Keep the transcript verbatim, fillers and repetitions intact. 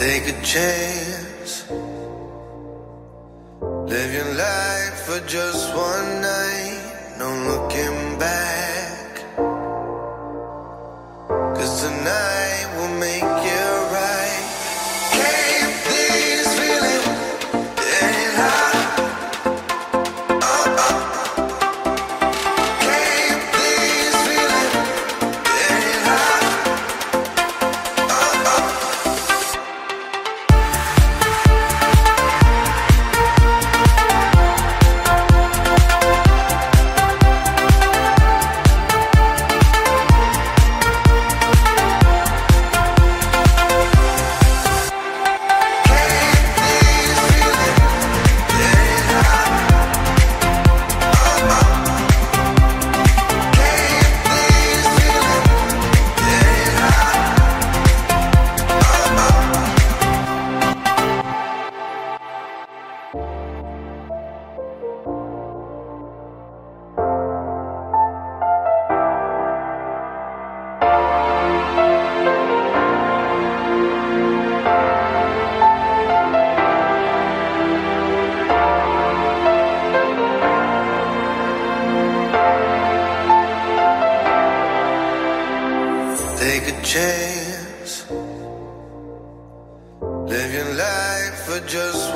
Take a chance. Live your life for just one night. No looking back. 'Cause tonight will make you right. Keep these feelings getting hot. Oh, oh. Keep these feelings getting hot. Oh, oh. Take a chance. Live your life for just